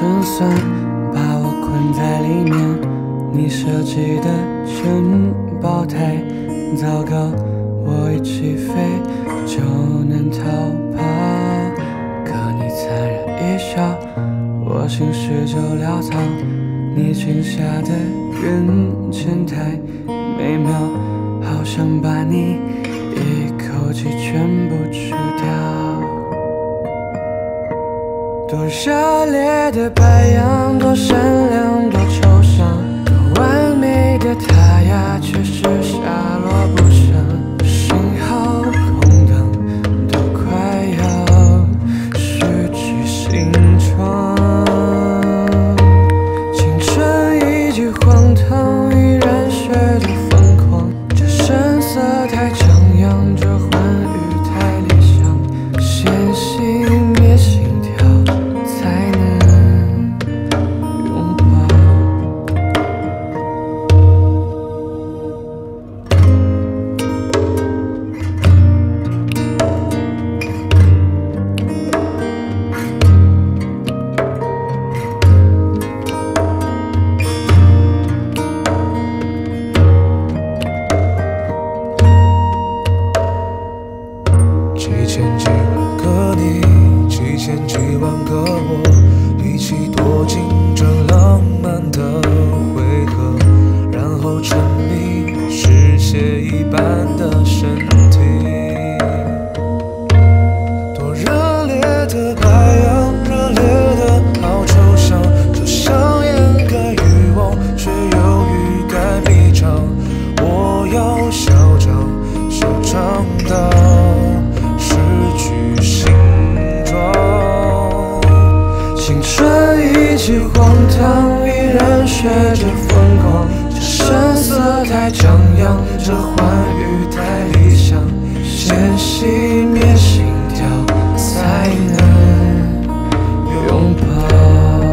胜算把我困在里面，你设计的珍宝台，糟糕，我一起飞就能逃跑，可你残忍一笑，我心事就潦草，你裙下的云前台美妙，好想把你一口气全部吃掉。多热烈的白羊，多善良，多抽象，多完美的他呀，却是下落不详。幸好空档都快要失去形状，青春已经荒唐，依然学着疯狂。这声色太张扬，这欢愉太理想，先熄灭心跳。 几千几万个你，几千几万个我，一起躲进这浪漫的回合，然后沉迷是血一般的身体。多热烈的白羊，热烈的好抽象，就像掩盖欲望，却又欲盖弥彰。我要嚣张，嚣张到失去形状， 青春已经荒唐，依然学着疯狂。这声色太张扬，这欢愉太理想，先熄灭心跳，才能拥抱。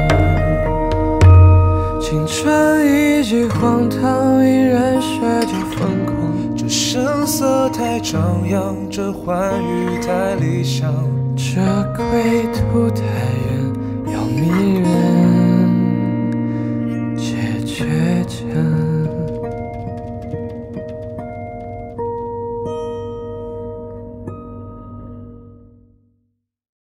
青春已经荒唐，依然学着疯狂。 这声色太张扬，这欢愉太理想， 这归途太远。